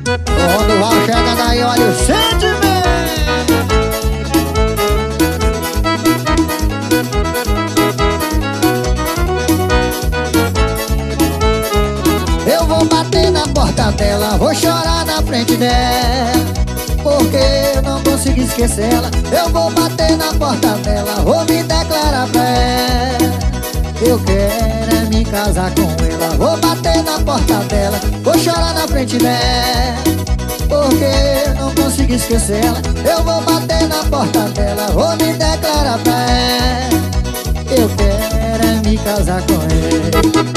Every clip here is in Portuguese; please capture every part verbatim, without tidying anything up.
Forró do Val chega daí, olha o sentimento. Eu vou bater na porta dela, vou chorar na frente dela, porque eu não consigo esquecer ela. Eu vou bater na porta dela, vou me declarar pra ela. Eu quero é me casar com ela. Vou bater na porta dela, vou chorar na frente dela, porque eu não consigo esquecer ela. Eu vou bater na porta dela, vou me declarar pra ela. Eu quero é me casar com ela.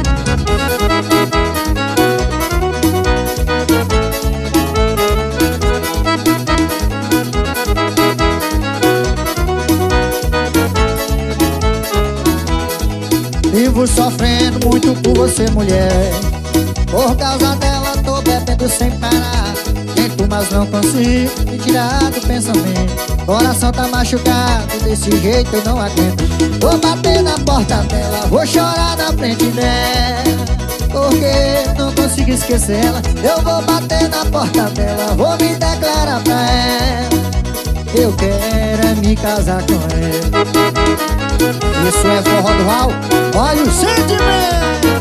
Vivo sofrendo muito por você, mulher. Por causa dela tô bebendo sem parar. Tento, mas não consigo me tirar do pensamento. Coração tá machucado, desse jeito eu não aguento. Vou bater na porta dela, vou chorar na frente dela, porque não consigo esquecer ela. Eu vou bater na porta dela, vou me declarar pra ela. Eu quero é me casar com ela. Isso é forró do Val, olha o sentimento.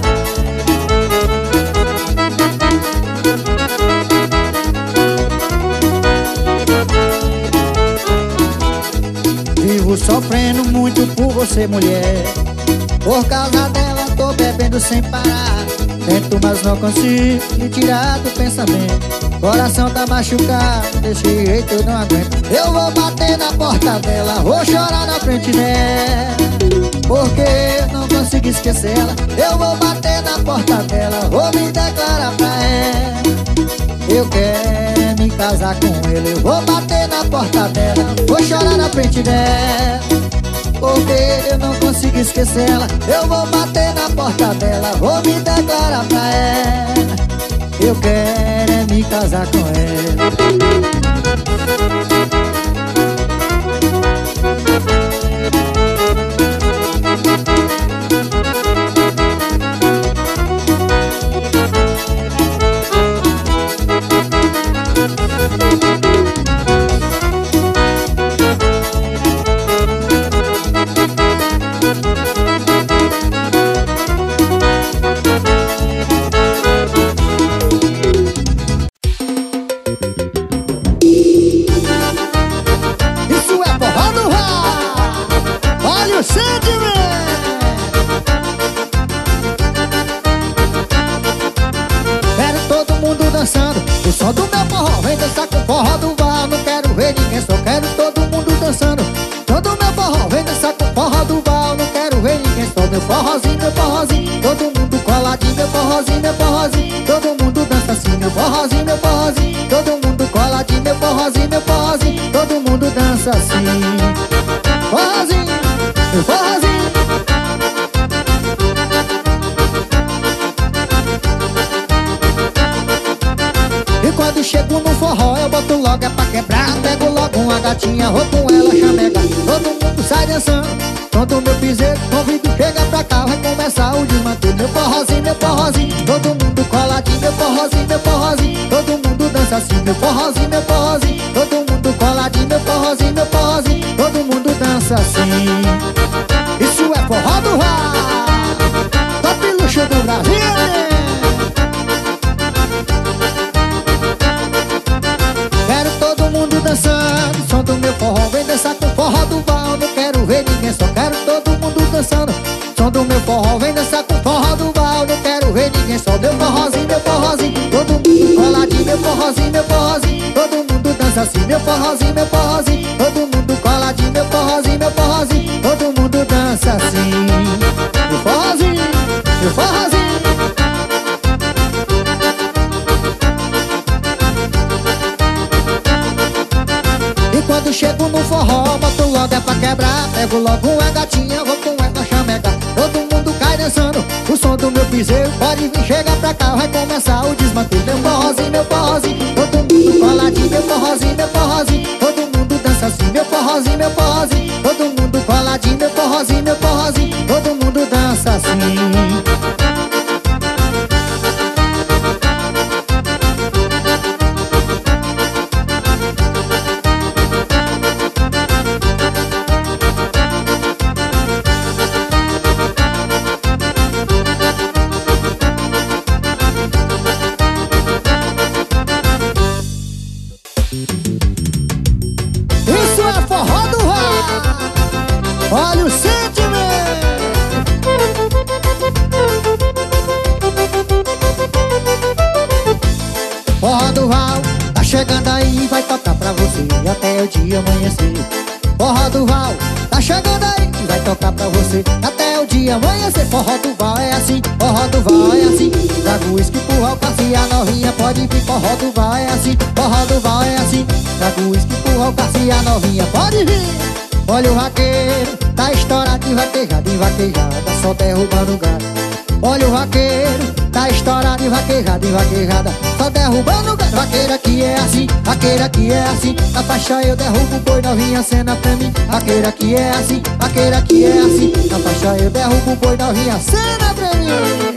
Vivo sofrendo muito por você, mulher. Por causa dela tô bebendo sem parar. Tento, mas não consigo me tirar do pensamento. Coração tá machucado, desse jeito eu não aguento. Eu vou bater na porta dela, vou chorar na frente dela, porque não consigo esquecer ela. Eu vou bater na porta dela, vou me declarar pra ela. Eu quero é me casar com ela. Eu vou bater na porta dela, vou chorar na frente dela, porque eu não consigo esquecer ela. Eu vou bater na porta dela, vou me declarar pra ela. Eu quero é me casar com ela. O som do meu forró vem dançar com forró do Val. Não quero ver ninguém, só quero todo mundo dançando. Som do meu forró vem dançar com forró do Val. Não quero ver ninguém, só meu forrozinho, meu forrozinho. Todo mundo coladinho, meu forrozinho, meu forrozinho. Todo mundo dança assim, meu forrozinho, meu forrozinho. Todo mundo coladinho, meu forrozinho, meu forrozinho. Todo mundo dança assim, forrozinho, meu forrozinho. Quando chego no forró eu boto logo é pra quebrar. Pego logo uma gatinha, vou com ela chamegar. Todo mundo sai dançando, todo meu piseiro convido, chega pra cá, vai começar o desmantelho. Meu forrozinho, meu forrozinho. Todo mundo coladinho, meu forrozinho, meu forrozinho. Todo mundo dança assim, meu forrozinho, meu forrozinho. Todo mundo coladinho, meu forrozinho, meu forrozinho. Todo mundo dança assim. Isso é forró do Val, top luxo do Brasil. Dançando, som do meu forró vem dançar com forró do Val. Não quero ver ninguém, só quero todo mundo dançando. Som do meu forró vem dançar com forró do Val. Não quero ver ninguém, só meu forrozinho, meu forrozinho. Todo mundo coladinho, meu forrozinho, meu forrozinho. Todo mundo dança assim, meu forrozinho, meu forrozinho. Todo mundo coladinho, meu forrozinho, meu forrozinho. Todo mundo dança assim, meu forrozinho, meu forrozinho. Quando chego no forró, boto logo é pra quebrar. Pego logo uma gatinha, vou com ela chamegar. Todo mundo cai dançando, o som do meu piseiro. Pode vir, chega pra cá, vai começar o desmantelho. Meu forrozinho, meu forrozinho. Todo mundo coladinho, meu forrozinho, meu forrozinho. Todo mundo dança assim, meu forrozinho, meu forrozinho. Todo mundo coladinho, meu forrozinho, meu forrozinho. Todo mundo dança assim. Forró do Val tá chegando aí, vai tocar pra você até o dia amanhecer. Forró do Val tá chegando aí, vai tocar pra você até o dia amanhecer. Forró do Val é assim, forró do Val é assim. Traga o uísque pro Alcace e a novinha pode vir. Forró do Val é assim, forró do Val é assim. Traga o uísque pro Alcace e a novinha pode vir. Olha o vaqueiro, tá estourado de vaquejada, de vaquejada, só derrubando o gado. Olha o vaqueiro, tá estourado de vaquejada, de vaquejada, só derrubando o gado. Vaqueiro aqui é assim, vaqueiro aqui é assim. Na faixa eu derrubo o boi, novinha cena pra mim. Vaqueiro aqui é assim, vaqueiro aqui é assim. Na faixa eu derrubo o boi, novinha cena pra mim.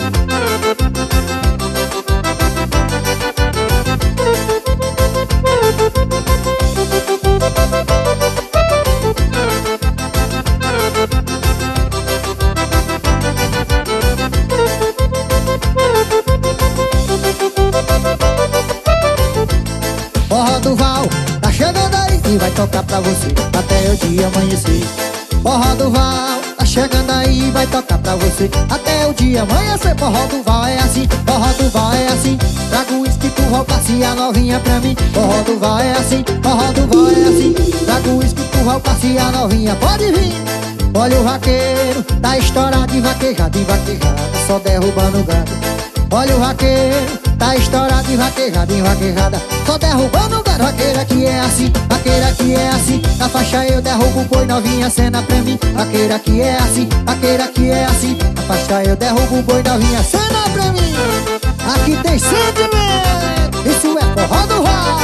Forró do Val tá chegando aí e vai tocar pra você até o dia amanhecer. Forró do Val tá chegando aí, vai tocar pra você até o dia amanhecer. Forró do Val é assim, forró do Val é assim. Traga o uísque pro Alcace e a novinha pra mim. Forró do Val é assim, forró do Val é assim. Traga o uísque pro Alcace e a novinha pode vir. Olha o vaqueiro, tá estourado de vaquejada, de vaquejada, só derrubando o gado. Olha o vaqueiro, tá estourado de vaquejada, de vaquejada, só derrubando o gado. Vaqueiro aqui é assim, vaqueiro aqui é assim. Na faixa eu derrubo o boi, novinha cena pra mim. Vaqueiro aqui é assim, vaqueiro aqui é assim. Na faixa eu derrubo o boi, novinha cena pra mim. Aqui tem sentimento, isso é forró do Val.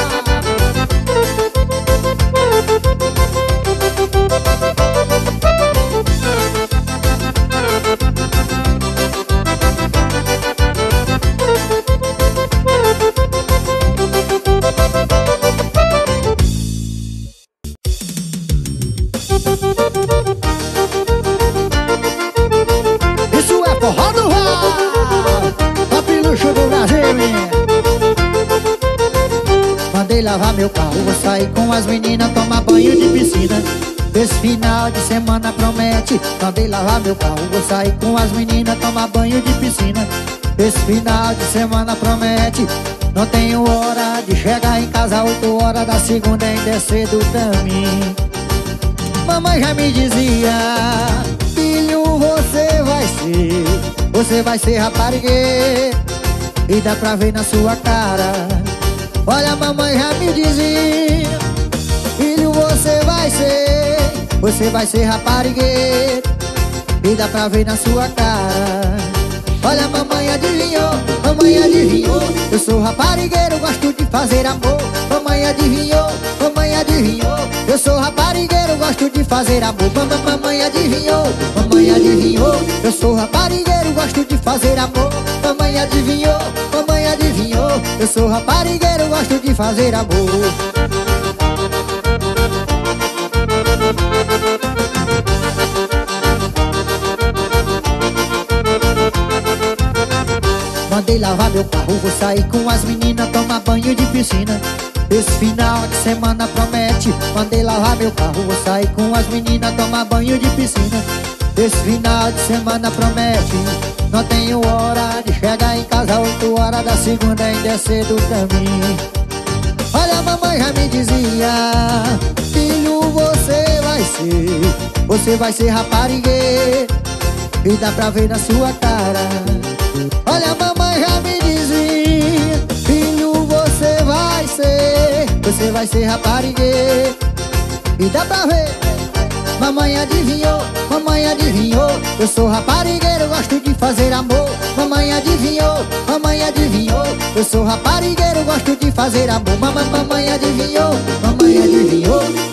Isso é forró do Val, top luxo do Brasil, minha. Mandei lavar meu carro, vou sair com as meninas, tomar banho de piscina. Esse final de semana promete. Mandei lavar meu carro, vou sair com as meninas, tomar banho de piscina. Esse final de semana promete. Não tenho hora de chegar em casa, oito horas da segunda ainda é cedo pra mim. Mamãe já me dizia: filho, você vai ser, você vai ser raparigueiro, e dá pra ver na sua cara. Olha, mamãe já me dizia: filho, você vai ser, você vai ser raparigueiro, e dá pra ver na sua cara. Olha, mamãe adivinhou, mamãe adivinhou. Eu sou raparigueiro, gosto de fazer amor. Mamãe adivinhou, mamãe adivinhou. Eu sou raparigueiro, gosto de fazer amor. Mamãe, mamãe adivinhou, mamãe adivinhou. Eu sou raparigueiro, gosto de fazer amor. Mamãe adivinhou, mamãe adivinhou. Eu sou raparigueiro, gosto de fazer amor. Mandei lavar meu carro, vou sair com as meninas, tomar banho de piscina. Esse final de semana promete. Mandei lavar meu carro, vou sair com as meninas, tomar banho de piscina. Esse final de semana promete. Não tenho hora de chegar em casa, oito horas da segunda ainda é cedo pra mim. Olha, a mamãe já me dizia: filho, você vai ser, você vai ser raparigueiro, e dá pra ver na sua cara. Olha, a mamãe já me dizia: filho, você vai ser, você vai ser raparigueiro, e dá pra ver. Mamãe adivinhou, mamãe adivinhou. Eu sou raparigueiro, gosto de fazer amor. Mamãe adivinhou, mamãe adivinhou. Eu sou raparigueiro, gosto de fazer amor. Mamãe, mamãe adivinhou, mamãe adivinhou.